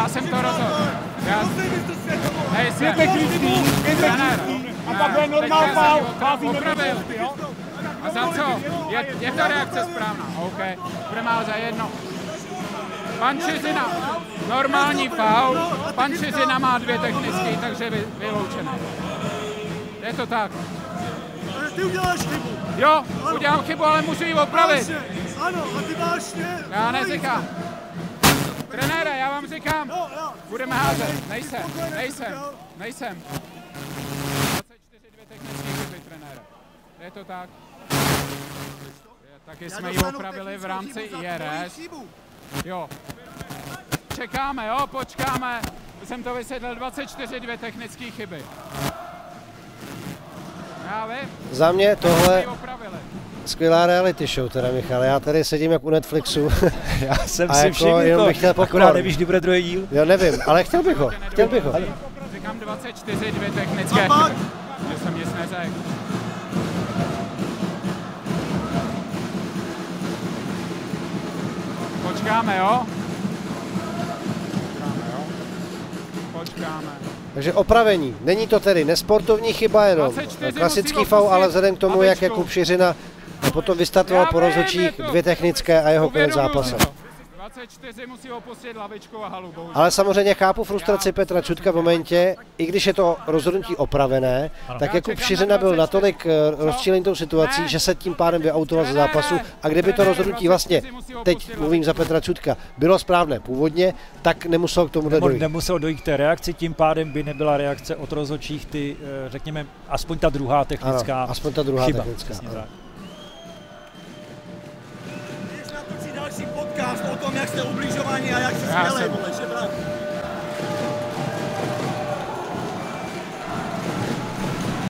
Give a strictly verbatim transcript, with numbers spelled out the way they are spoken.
já jsem to rozhodl. Já... Nejsem. Pětek lístý, pětek lístý. A takhle normál faul. Opravil. A za co? Je, je to reakce správná. OK. Budeme ale za jedno. Pan Čizina, normální faul. Pan Čizina má dvě technické, takže vy, vyloučené. Je to tak. Ty uděláš chybu. Jo, udělám chybu, ale můžu ji opravit. Ano, a ty vážně. Já neříkám. Trenére, já vám říkám, budeme házet. Nejsem, nejsem, nejsem. dvacet čtyři dvě technické chyby, trenére. Je to tak. Taky jsme ji opravili v rámci I R S. Jo. Čekáme, jo, počkáme. Jsem to vysvětlil, dvacet čtyři dvě technické chyby. Já vím. Za mě tohle skvělá reality show teda, Michal. Já tady sedím jak u Netflixu. Já jsem a si jako všiml to, akorát nevíš, kdy bude druhý díl. Jo, nevím, ale chtěl bych ho, chtěl bych ho. Říkám dvacet čtyři dvě technické chyby. Že jsem nic neřekl. Počkáme, jo? Počkáme, jo? Počkáme. Takže opravení. Není to tedy nesportovní chyba jenom. Klasický faul, ale vzhledem k tomu, jak Jakub Šiřina potom vystartoval po rozhodčích, dvě technické a jeho konec zápasu. dvacet čtyři musí opustit lavičku a halu, bohužel. Ale samozřejmě chápu frustraci Petra Čudka v momentě, i když je to rozhodnutí opravené, ano. tak Jakub Šiřina byl natolik rozčilený tou situací, že se tím pádem vyautoval ze zápasu a kdyby to rozhodnutí vlastně, teď mluvím za Petra Čudka, bylo správné původně, tak nemuselo k tomu dojít. Nemuselo dojít k té reakci, tím pádem by nebyla reakce od rozhodčích, ty, řekněme, aspoň ta druhá technická ano, aspoň ta druhá chyba. technická. Další podcast o tom, jak jste ubližovaní a jak jste skvělé.